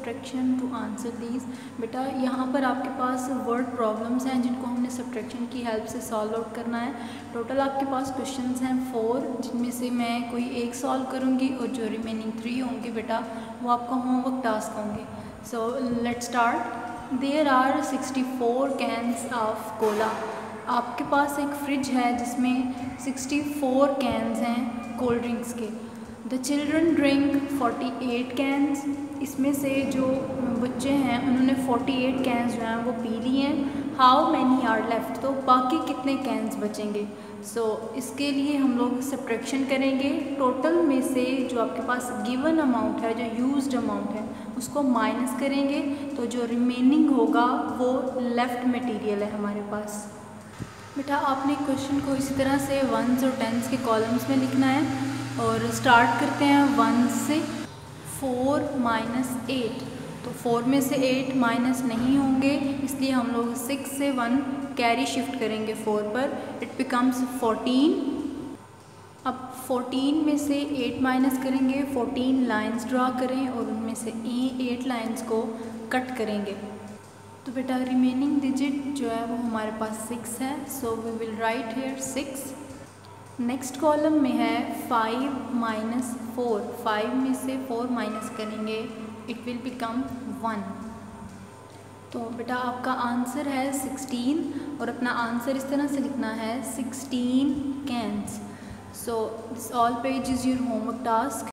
Subtraction to answer these. बेटा यहाँ पर आपके पास वर्ड प्रॉब्लम्स हैं जिनको हमने सब्ट्रैक्शन की हेल्प से सॉल्व आउट करना है। टोटल आपके पास क्वेश्चंस हैं 4, जिनमें से मैं कोई एक सॉल्व करूँगी और जो रिमेनिंग 3 होंगे बेटा वो आपका होमवर्क टास्क होंगे। So let's start. There are 64 cans of cola. आपके पास एक फ्रिज है जिसमें 64 कैन्स हैं कोल्ड ड्रिंक्स के। The children drink 48 cans. इसमें से जो बच्चे हैं उन्होंने 48 कैन्स जो हैं वो पी लिए हैं। हाउ मैनी आर लेफ्ट, तो बाकी कितने कैन्स बचेंगे। सो इसके लिए हम लोग सब्ट्रैक्शन करेंगे। टोटल में से जो आपके पास गिवन अमाउंट है, जो यूज्ड अमाउंट है, उसको माइनस करेंगे तो जो रिमेनिंग होगा वो लेफ्ट मटेरियल है हमारे पास। बेटा आपने क्वेश्चन को इसी तरह से 1s और 10s के कॉलम्स में लिखना है और स्टार्ट करते हैं 1 से। 4 - 8, तो 4 में से 8 माइनस नहीं होंगे, इसलिए हम लोग 6 से 1 कैरी शिफ्ट करेंगे 4 पर, इट बिकम्स 14। अब 14 में से 8 माइनस करेंगे, 14 लाइंस ड्रा करें और उनमें से 8 लाइंस को कट करेंगे। तो बेटा रिमेनिंग डिजिट जो है वो हमारे पास 6 है, so we will write here 6। Next column में है 5 - 4। 5 में से 4 माइनस करेंगे, इट विल बिकम 1। तो बेटा आपका आंसर है 16 और अपना आंसर इस तरह से लिखना है 16 cans. So this all page is your homework task.